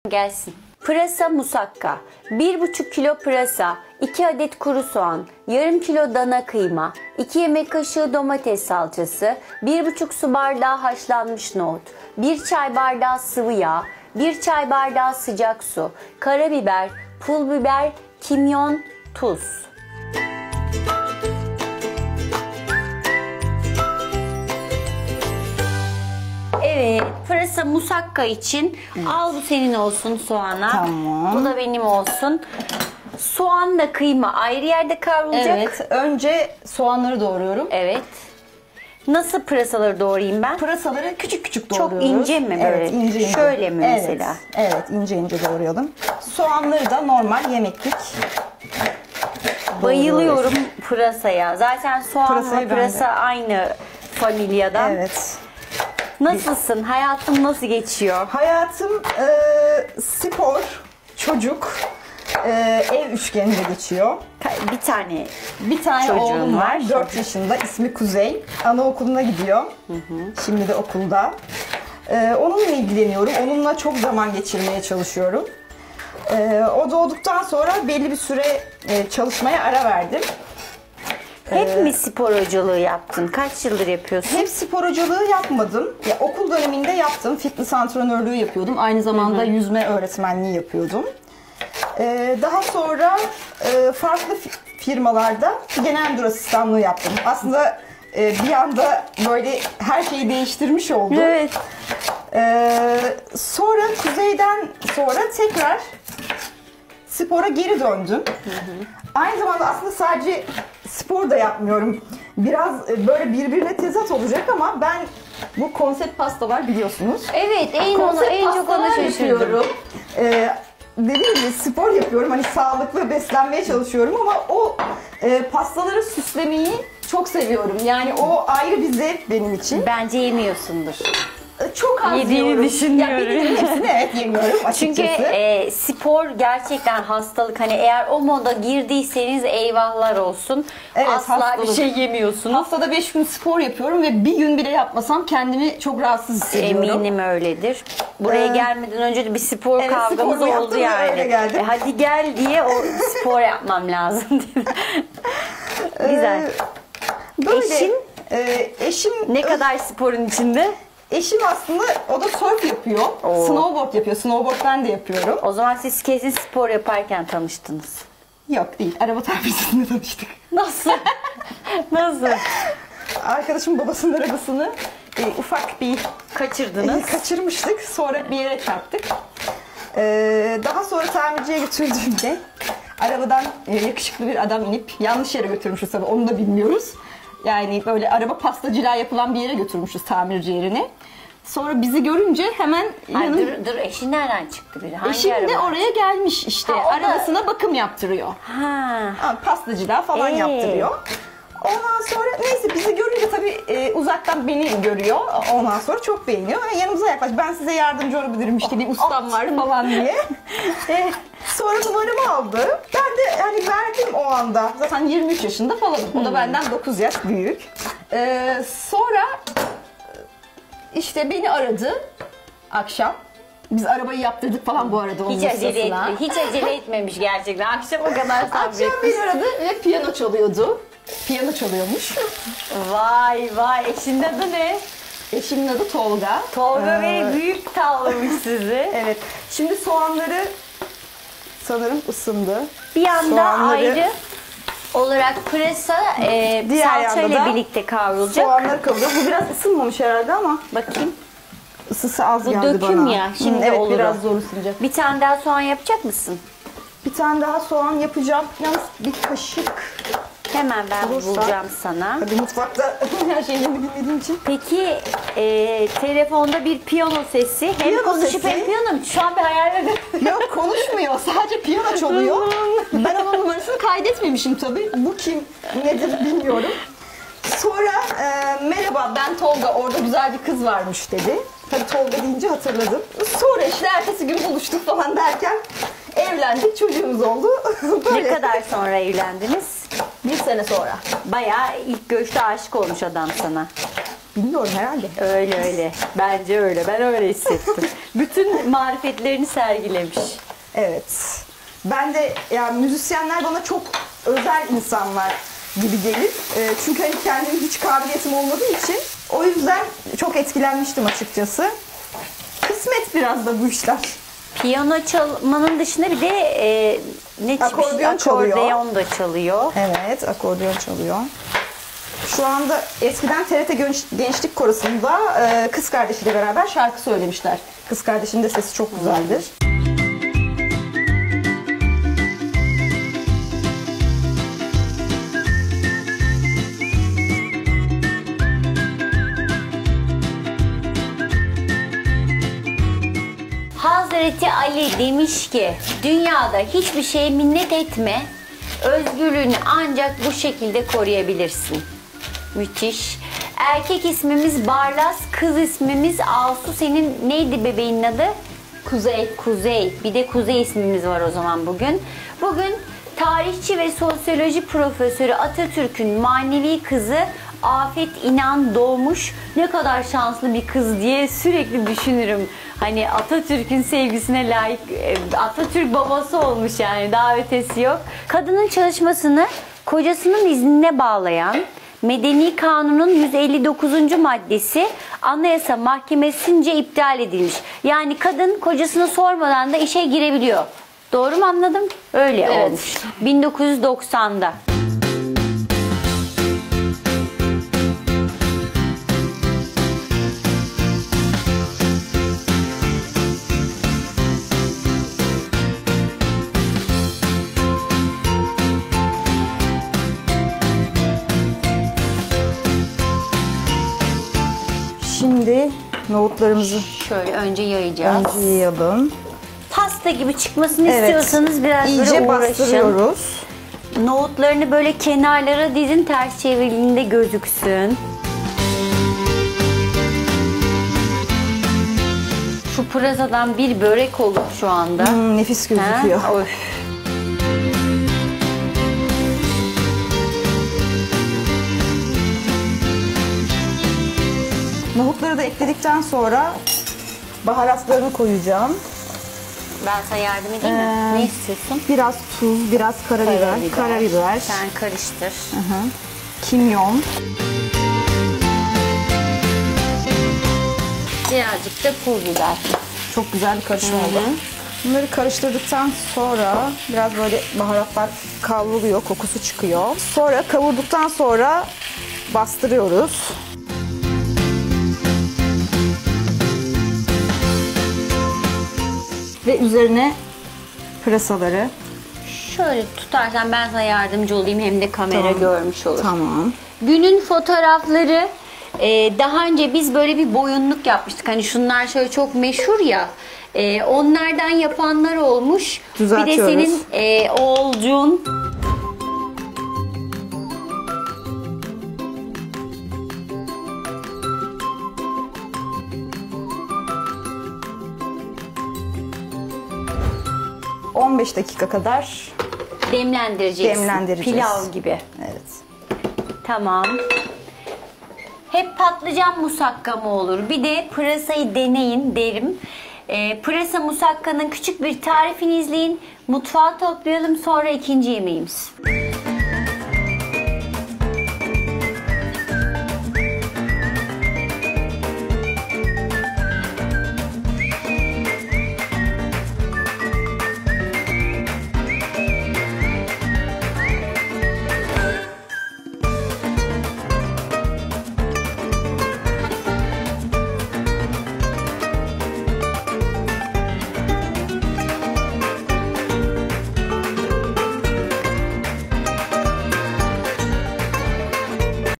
Gelsin. Pırasa musakka, 1,5 kilo pırasa, 2 adet kuru soğan, yarım kilo dana kıyma, 2 yemek kaşığı domates salçası, 1,5 su bardağı haşlanmış nohut, 1 çay bardağı sıvı yağ, 1 çay bardağı sıcak su, karabiber, pul biber, kimyon, tuz. Evet, pırasa musakka için al, bu senin olsun soğana. Tamam. Bu da benim olsun. Soğanla kıyma ayrı yerde kavrulacak. Evet, önce soğanları doğruyorum. Evet. Nasıl pırasaları doğrayayım ben? Pırasaları küçük küçük Çok doğruyoruz. ince mi böyle? Evet, ince ince. Şöyle mi Evet, mesela? evet, ince ince doğrayalım. Soğanları da normal yemeklik. Bayılıyorum pırasaya. Zaten soğanla Pırasayı ben pırasa de. aynı familyadan. Evet. Nasılsın? Hayatın nasıl geçiyor? Hayatım spor, çocuk, ev üçgeninde geçiyor. Bir tane. Bir tane Çocuğun oğlum var. var. 4 yaşında. İsmi Kuzey. Anaokuluna gidiyor. Şimdi de okulda. Onunla ilgileniyorum. Onunla çok zaman geçirmeye çalışıyorum. O doğduktan sonra belli bir süre çalışmaya ara verdim. Hep mi spor hocalığı yaptın? Kaç yıldır yapıyorsun? Hep spor hocalığı yapmadım. Ya, okul döneminde yaptım. Fitness antrenörlüğü yapıyordum. Aynı zamanda yüzme öğretmenliği yapıyordum. Daha sonra farklı firmalarda genel müdür asistanlığı yaptım. Aslında bir anda böyle her şeyi değiştirmiş oldum. Evet. Sonra Kuzey'den sonra tekrar spora geri döndüm. Aynı zamanda aslında sadece spor da yapmıyorum. Biraz böyle birbirine tezat olacak ama ben bu konsept pastalar biliyorsunuz. Evet, en çok ona pastalar şaşırdım. Dediğim gibi spor yapıyorum. Hani sağlıklı beslenmeye çalışıyorum ama o pastaları süslemeyi çok seviyorum. Yani o ayrı bir zevk benim için. Bence yemiyorsundur. Çok az Yediğini yiyorum. düşünüyorum. Ya benim hepsini evet yemiyorum Çünkü açıkçası. spor gerçekten hastalık. Hani eğer o moda girdiyseniz eyvahlar olsun. Evet, asla hastalık. bir şey yemiyorsunuz. Haftada 5 gün spor yapıyorum ve bir gün bile yapmasam kendimi çok rahatsız hissediyorum. Eminim öyledir. Buraya gelmeden önce de bir spor Evet, kavgamız sporumu oldu yaptım ve yani. öyle geldim. Hadi gel diye o spor yapmam lazım diye. Güzel. Böyle, Eşin? Eşim Ne kadar sporun içinde? Eşim aslında o da surf yapıyor. Oo. Snowboard yapıyor. Snowboard ben de yapıyorum. O zaman siz kesin spor yaparken tanıştınız. Yok değil. Araba tamircisinde tanıştık. Nasıl? Nasıl? Arkadaşım babasının arabasını ufak bir Kaçırdınız. kaçırmıştık. Sonra bir yere çarptık. Daha sonra tamirciye götürdüğümde arabadan yakışıklı bir adam inip yanlış yere götürmüşüz tabii. Onu da bilmiyoruz. Yani böyle araba pastacılığa yapılan bir yere götürmüşüz tamirci yerine. Sonra bizi görünce hemen Ay, dur eşin nereden çıktı biri? Hangi eşim de araba? oraya gelmiş işte. Ha, o da- Arabasına bakım yaptırıyor. Ha. Pastacılığa falan yaptırıyor. Ondan sonra neyse bizi görünce tabii uzaktan beni görüyor. Ondan sonra çok beğeniyor ve yanımıza yaklaş. Ben size yardımcı olabilirim işte bir ustam var falan diye. Sonra numaramı aldı. Ben de hani verdim o anda. Zaten 23 yaşında falan. O da benden 9 yaş büyük. Sonra işte beni aradı akşam. Biz arabayı yaptırdık falan bu arada onun Hiç acele sırasına. Hiç acele etmemiş gerçekten. Akşama kadar Akşam sabretmiş. beni aradı ve piyano çalıyordu. Piyano çalıyormuş. Vay vay, eşinin adı ne? Eşimin adı Tolga. Tolga Bey büyük tavlamış sizi. Evet. Şimdi soğanları sanırım ısındı. Bir yanda Soğanları- ayrı olarak pırasa Diğer salçayla yanda da birlikte kavrulacak. Soğanları kavuruyor. Bu biraz ısınmamış herhalde ama Bakayım. ısısı az Bu geldi döküm bana. ya, şimdi evet, olur o. biraz zor ısınacak. Bir tane daha soğan yapacak mısın? Bir tane daha soğan yapacağım. Yalnız bir kaşık. Hemen ben Olursa. bulacağım sana. Hadi mutfakta her şeyleri bilmediğim için. Peki telefonda bir piyano sesi. Hem Piyano konuşup sesi. hem piyano. Şu an bir hayal ediyorum. Yok konuşmuyor. Sadece piyano çalıyor. Ben onun numarasını kaydetmemişim tabii. Bu kim nedir bilmiyorum. Sonra merhaba ben Tolga, orada güzel bir kız varmış dedi. Tabii Tolga deyince hatırladım. Sonra işte ertesi gün buluştuk falan derken evlendik, çocuğumuz oldu. Böyle. Ne kadar sonra evlendiniz? 1 sene sonra. Bayağı ilk görüşte aşık olmuş adam sana. Bilmiyorum, herhalde. Öyle öyle. Bence öyle. Ben öyle hissettim. Bütün marifetlerini sergilemiş. Evet. Ben de yani müzisyenler bana çok özel insanlar gibi gelir. Çünkü hani kendim hiç kabiliyetim olmadığı için o yüzden çok etkilenmiştim açıkçası. Kısmet biraz da bu işler. Piyano çalmanın dışında bir de ne Akordeon çalıyor. Akordeon da çalıyor. Evet, akordeon çalıyor. Şu anda eskiden TRT Gençlik Korosu'nda kız kardeşiyle beraber şarkı söylemişler. Kız kardeşinin de sesi çok güzeldir. Hazreti Ali demiş ki dünyada hiçbir şeye minnet etme, özgürlüğünü ancak bu şekilde koruyabilirsin. Müthiş. Erkek ismimiz Barlas, kız ismimiz Asu. Senin neydi bebeğin adı? Kuzey. Kuzey. Bir de Kuzey ismimiz var o zaman bugün. Bugün tarihçi ve sosyoloji profesörü Atatürk'ün manevi kızı Afet İnan doğmuş. Ne kadar şanslı bir kız diye sürekli düşünürüm. Hani Atatürk'ün sevgisine layık, Atatürk babası olmuş yani, daha ötesi yok. Kadının çalışmasını kocasının iznine bağlayan Medeni Kanun'un 159. maddesi Anayasa Mahkemesi'nce iptal edilmiş. Yani kadın kocasını sormadan da işe girebiliyor. Doğru mu anladım? Öyle Evet. olmuş. 1990'da. Şimdi nohutlarımızı Şöyle önce yayacağız. önce yayalım. Pasta gibi çıkmasını Evet. istiyorsanız biraz İyice böyle uğraşın. bastırıyoruz. Nohutlarını böyle kenarlara dizin, ters çevirdiğinde gözüksün. Şu pırasadan bir börek olur şu anda. Nefis gözüküyor. Ha? Of. Nohutları da ekledikten sonra baharatlarını koyacağım. Ben sana yardım edeyim mi? Ne istiyorsun? Biraz tuz, biraz karabiber, Sen karıştır. kimyon. Birazcık da pul biber. Çok güzel bir karışım oldu. Bunları karıştırdıktan sonra biraz böyle baharatlar kavruluyor, kokusu çıkıyor. Sonra kavurduktan sonra bastırıyoruz. Ve üzerine pırasaları. Şöyle tutarsan ben sana yardımcı olayım, hem de kamera Tamam. görmüş olur. Tamam. Günün fotoğrafları, daha önce biz böyle bir boyunluk yapmıştık. Hani şunlar şöyle çok meşhur ya. Onlardan yapanlar olmuş. Bir de Düzeltiyoruz. senin oğulcun. — 15 dakika kadar Demlendireceksin. demlendireceğiz. Pilav gibi. Evet. Tamam. Hep patlıcan musakka mı olur? Bir de pırasayı deneyin derim. Pırasa musakkanın küçük bir tarifini izleyin. Mutfağı toplayalım, sonra ikinci yemeğimiz.